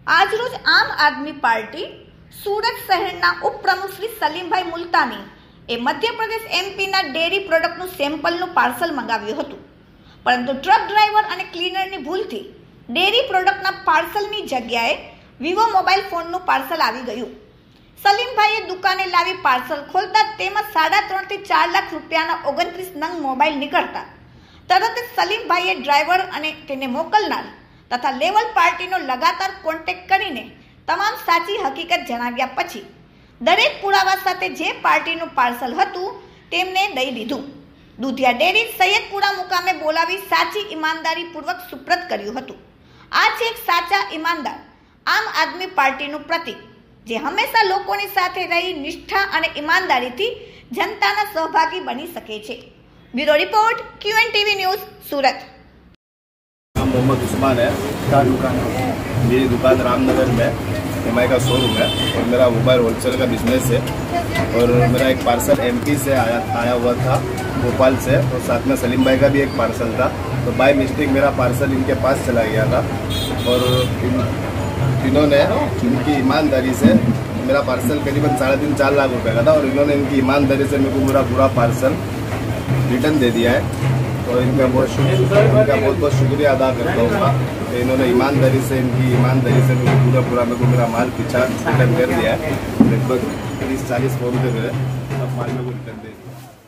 આજરોજ આમ આદમી પાર્ટી સુરત શહેરના ઉપપ્રમુખ શ્રી સલીમભાઈ મુલતાની એ મધ્યપ્રદેશ એમપીના ડેરી પ્રોડક્ટનું સેમ્પલનું પાર્સલ મંગાવ્યું હતું, પરંતુ ટ્રક ડ્રાઈવર અને ક્લીનરની ભૂલથી ડેરી પ્રોડક્ટના પાર્સલની જગ્યાએ વિવો મોબાઈલ ફોનનું પાર્સલ આવી ગયું। સલીમભાઈએ દુકાને લાવી પાર્સલ ખોલતા તેમાં 3.5 થી 4 લાખ રૂપિયાના 29 નંગ મોબાઈલ નીકળતા તરત જ સલીમભાઈએ ડ્રાઈવર અને તેને મોકલનાર તથા લેવલ પાર્ટીનો લગાતાર કોન્ટેક્ટ કરીને તમામ સાચી હકીકત જણાવ્યા પછી દરેક પુરાવા સાથે જે પાર્ટીનું પાર્સલ હતું તેમને દઈ દીધું। દુધિયા ડેરી સૈયદપુરા મુકામે બોલાવી સાચી ઈમાનદારીપૂર્વક સુપ્રત કર્યું હતું। આ છે એક સાચા ઈમાનદાર આમ આદમી પાર્ટીનું પ્રતીક, જે હંમેશા લોકોની સાથે રહી નિષ્ઠા અને ઈમાનદારીથી જનતાના સહભાગી બની શકે છે। Bureau report QNTV news Surat. Mohammad Usman है। क्या दुकान है? मेरी दुकान रामनगर में MI का शोरूम है और मेरा मोबाइल होलसेल का बिजनेस है। और मेरा एक पार्सल MP से आया हुआ था, भोपाल से, और साथ में सलीम भाई का भी एक पार्सल था। तो बाय मिस्टेक मेरा पार्सल इनके पास चला गया था और इन्होंने इनकी ईमानदारी से मेरा पार्सल करीबन 3.5-4 लाख रुपए का था और इन्होंने इनकी ईमानदारी से मेरे को मेरा पूरा पार्सल रिटर्न दे दिया है। तो इनका बहुत शुक्रिया अदा करता हूँ कि इन्होंने ईमानदारी से मेरे को पूरा मेरे को मेरा माल पीछा रिटर्न कर दिया है। लगभग 30-40 फोन पे मेरे अब माल मेरे को रिटर्न दे दिया।